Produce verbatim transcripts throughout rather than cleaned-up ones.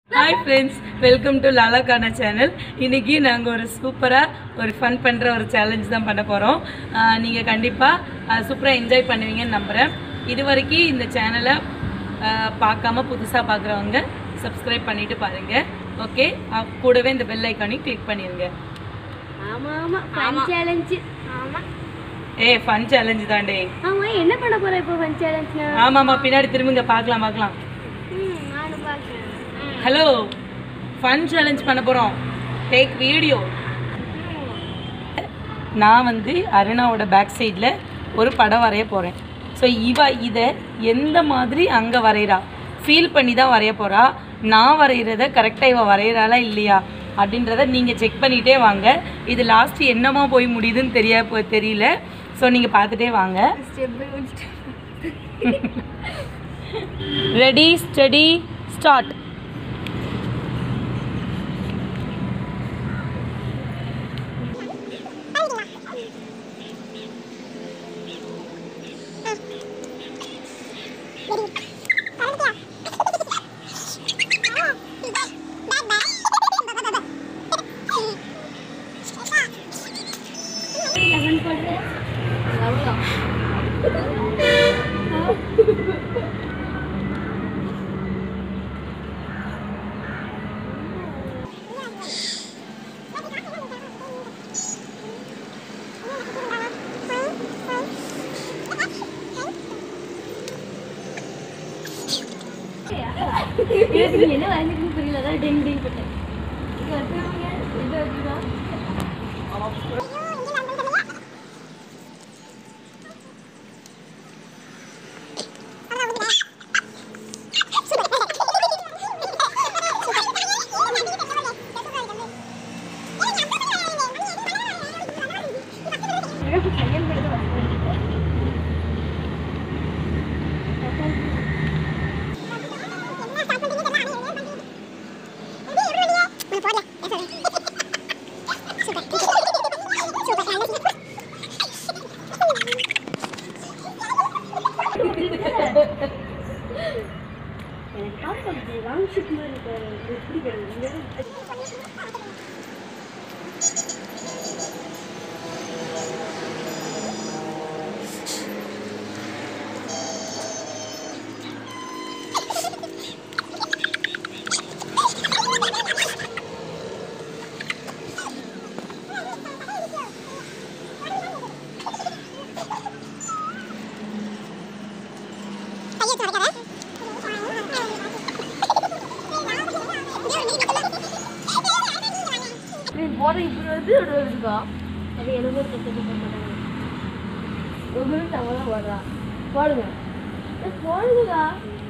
Hi friends, welcome to Lala Kana channel. இன்னைக்கு நாங்க ஒரு சூப்பரா ஒரு ஃபன் பண்ற ஒரு சேலஞ்ச் தான் பண்ண போறோம். நீங்க கண்டிப்பா சூப்பரா என்ஜாய் பண்ணுவீங்கன்னு நம்புறேன். இதுவரைக்கும் இந்த சேனலை பார்க்காம புதுசா பார்க்குறவங்க சப்ஸ்கிரைப் பண்ணிட்டு பாருங்க. ஓகே, கூடவே இந்த பெல் ஐகானையும் கிளிக் பண்ணிருங்க. ஆமா ஆமா ஃபன் சேலஞ்ச். ஆமா ஏய் ஃபன் சேலஞ்ச் தான்டே. ஆமா என்ன பண்ண போற இப்போ ஃபன் சேலஞ்ச்னா? ஆமாமா பின்னாடி திரும்பிங்க பார்க்கலாம் பார்க்கலாம். ம் நானும் பார்க்கறேன். ஹலோ, ஃபன் சேலஞ்ச் பண்ண போறோம். Tag video. நான் வந்து அருணாவோட பேக் சைடில் ஒரு படம் வரைய போகிறேன். ஸோ இவ இதை எந்த மாதிரி அங்கே வரைகிறா ஃபீல் பண்ணி தான் வரைய போகிறா. நான் வரைகிறத கரெக்டாக இவ வரைகிறாளா இல்லையா அப்படின்றத நீங்கள் செக் பண்ணிகிட்டே வாங்க. இது லாஸ்ட்டு என்னமா போய் முடியுதுன்னு தெரியா தெரியல. ஸோ நீங்கள் பார்த்துட்டே வாங்க. Ready study start. என்ன வாங்கிட்டு புரியல தான் டெங் டெங் போட்டேன். இது வச்சுங்க இது வச்சுடா. போற இப்படி வந்து இருக்கா அது எழுபது பத்து மாட்டாங்க. ஒரு தவறா போடுறா போடுங்க போடுங்கக்கா.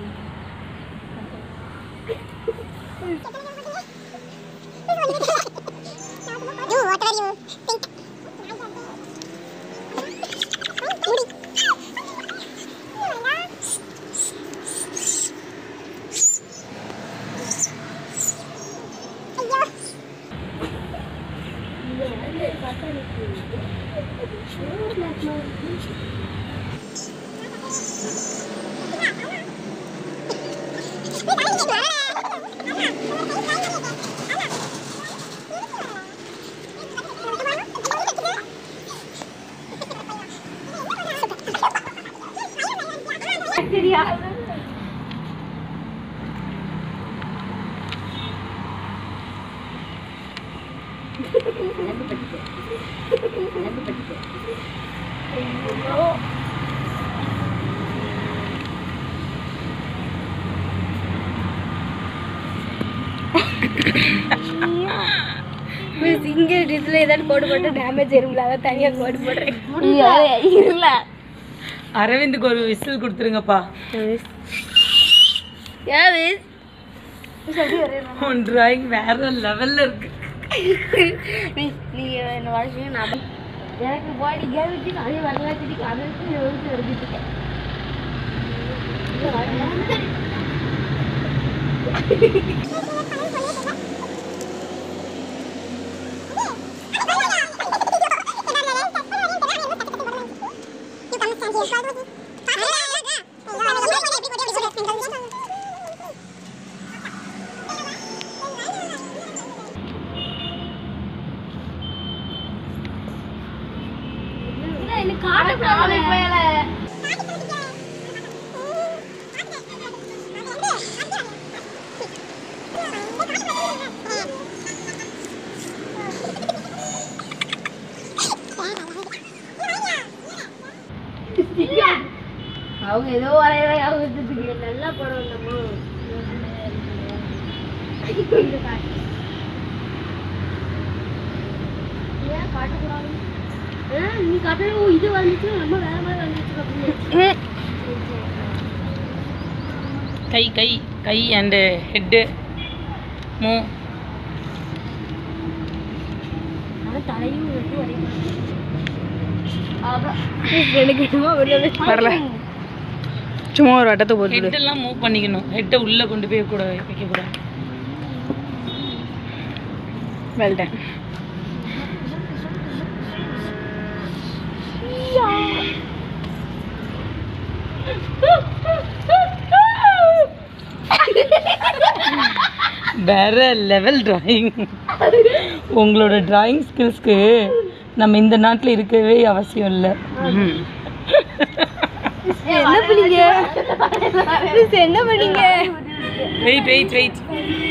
சரியா இங்க இதுல ஏதாவது கோடு போட்டு டேமேஜ் ஆயிரும்ல, அதான் தனியா கோடு போடுறேன். இல்ல அரவிந்துக்கு ஒரு விசில் கொடுத்துருங்கப்பா. உன் டிராயிங் வேற லெவல்ல இருக்கு. நீங்க என்ன வாழ்க்கையும் நான் எனக்கு பாடி கேவிச்சு அதே வரலாச்சு அதற்கு எழுத்து எழுதிட்டு அவங்க ஏதோ வரையறாங்க அவங்க நல்லா படம் இல்லமா ஏன் காட்டக்கூடாது நீ காட்டுற இது வந்துச்சு நம்ம வேற மாதிரி வந்துச்சு கை கை கை அண்ட் ஹெட்டு மூ தலையும் வெட்டி வரைக்கும் வரல சும்மா ஒரு வட்டத்தை போட்டு ஹெட்டெல்லாம் மூவ் பண்ணிக்கணும் ஹெட்டை உள்ளே கொண்டு போய் கூட வைக்கக்கூடாது வெல் டன் வேற லெவல் டிராயிங் உங்களோட டிராயிங் ஸ்கில்ஸ்க்கு நம்ம இந்த நாட்டில் இருக்கவே அவசியம் இல்லை என்ன பண்ணீங்க என்ன பண்ணீங்க வெயிட் வெயிட் வெயிட்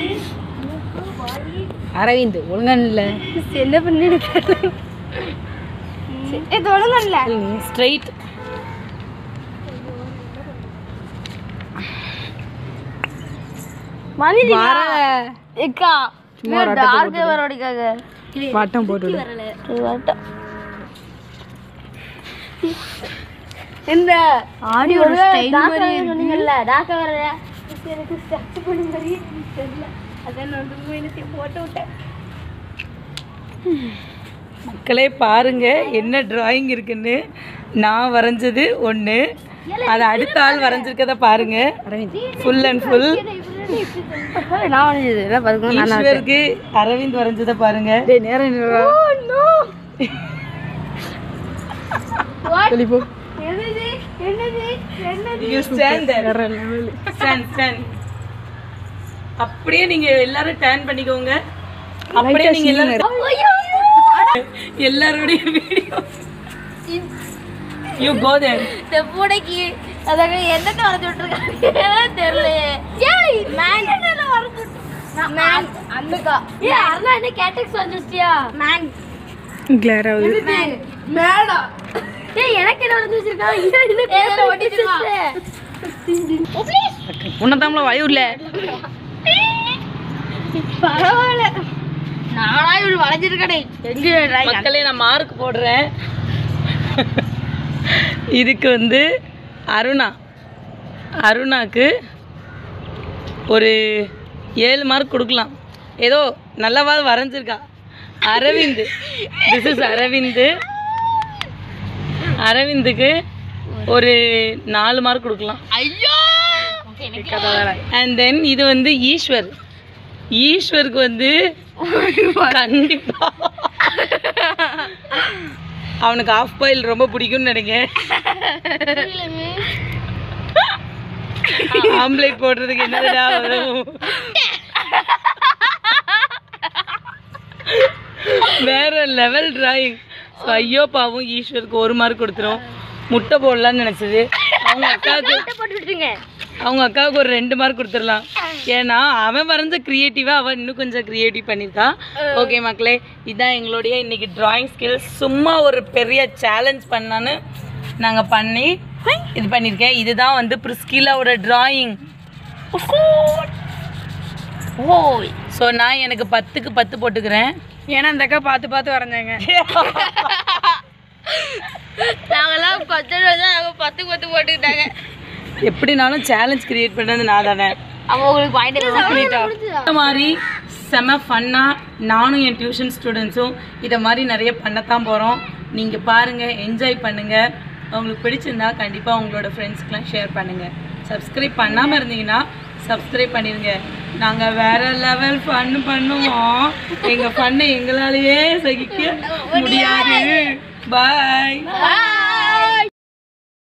அரவிந்த் ஒழுங்கா இல்லை என்ன பண்ணீங்க இது ஒழுங்கா இல்லை ஸ்ட்ரைட் எக்கா டார்க் வரடிக்காக வட்டம் போட்டு வட்டம் இந்த ஆடியோ ஸ்டைல் மாதிரி சொன்னீங்கல்ல டாக்க வர எனக்கு ஸ்ட்ரக்சர் பண்ணி மாதிரி தெரியல அதான் நான் ரொம்ப எனக்கு போட்டு விட்டேன் மக்களே பாருங்க என்ன டிராயிங் இருக்குன்னு நான் வரைஞ்சது ஒன்று அதை அடுத்த ஆள் வரைஞ்சிருக்கத பாருங்க ஃபுல் அண்ட் ஃபுல் நான் வரைஞ்சது எல்லாம் பாருங்க ஈஸ்வருக்கு அரவிந்த் வரைஞ்சதை பாருங்க நேரம் வெளிப்போ என்னது என்னது என்னது You stand there. Stand, stand. அப்படியே நீங்க எல்லாரும் டர்ன் பண்ணிக்கோங்க. அப்படியே நீங்க எல்லாரும் எல்லாரோட வீடியோ You go there. இந்த பூனைக்கு அதாக என்னத்தை வரைஞ்சு விட்டுருக்காங்க தெரியல ஏய் மேன் என்ன வரைஞ்சு மேன் அந்தக்கா ஏ அண்ணா என்ன கேட்டக்ஸ் வரைஞ்சிட்டியா மேன் கிளாரா மேடா ஏய் எனக்கு என்ன வரைஞ்சு வச்சிருக்கா இது என்ன பேப்பர் ஒட்டிடுமா உன்னதாம்ல வளையுல பரவாயில்ல நானா இவரு வளைஞ்சிருக்கடே எங்க மக்களே நான் மார்க் போடுறேன். இதுக்கு வந்து அருணா அருணாக்கு ஒரு ஏழு மார்க் கொடுக்கலாம். ஏதோ நல்லாவது வரைஞ்சிருக்கா. அரவிந்த் திஸ் இஸ் அரவிந்த் அரவிந்துக்கு ஒரு நாலு மார்க் கொடுக்கலாம். ஐயோ அண்ட் தென் இது வந்து ஈஸ்வர் ஈஸ்வருக்கு வந்து கண்டிப்பா அவனுக்கு ஆஃப் பாயில் ரொம்ப பிடிக்கும்னு நினைக்கிறேன். ஆம்லேட் போடுறதுக்கு என்னடா வரும். வேற லெவல் டிராயிங். ஸோ ஐயோ பாவும் ஈஸ்வருக்கு ஒரு மார்க் கொடுத்துரும். முட்டை போடலான்னு நினச்சது அவங்க அக்காவுக்கு அவங்க அக்காவுக்கு ஒரு ரெண்டு மார்க் கொடுத்துடலாம். ஏன்னா அவன் வரைஞ்ச க்ரியேட்டிவாக அவன் இன்னும் கொஞ்சம் க்ரியேட்டிவ் பண்ணியிருக்கான். ஓகே மக்களே, இதுதான் எங்களுடைய இன்னைக்கு டிராயிங் ஸ்கில்ஸ். சும்மா ஒரு பெரிய சேலஞ்ச் பண்ணான்னு நாங்கள் பண்ணி இது பண்ணியிருக்கேன். இதுதான் வந்து பிரிஸ்கிலாவோட டிராயிங். ஓய் ஸோ நான் எனக்கு பத்துக்கு பத்து போட்டுக்கிறேன். ஏன்னா அந்த அக்கா பார்த்து பார்த்து வரைஞ்சாங்க. நாங்கெல்லாம் பத்து நாங்கள் பத்துக்கு பத்து போட்டுக்கிட்டாங்க. எப்படினாலும் சேலஞ்ச் கிரியேட் பண்ணது நான் தானே. அவங்களுக்கு பாயிண்ட் இந்த மாதிரி செம ஃபன்னாக நானும் என் டியூஷன் ஸ்டூடெண்ட்ஸும் இதை மாதிரி நிறைய பண்ணத்தான் போகிறோம். நீங்கள் பாருங்கள், என்ஜாய் பண்ணுங்கள். உங்களுக்கு பிடிச்சிருந்தா கண்டிப்பாக உங்களோட ஃப்ரெண்ட்ஸ்க்கெலாம் ஷேர் பண்ணுங்கள். சப்ஸ்கிரைப் பண்ணாமல் இருந்தீங்கன்னா சப்ஸ்கிரைப் பண்ணிடுங்க. நாங்கள் வேறு லெவல் ஃபன் பண்ணுவோம். எங்கள் ஃபன்னை எங்களாலேயே சகிக்க முடியாது. பாய்.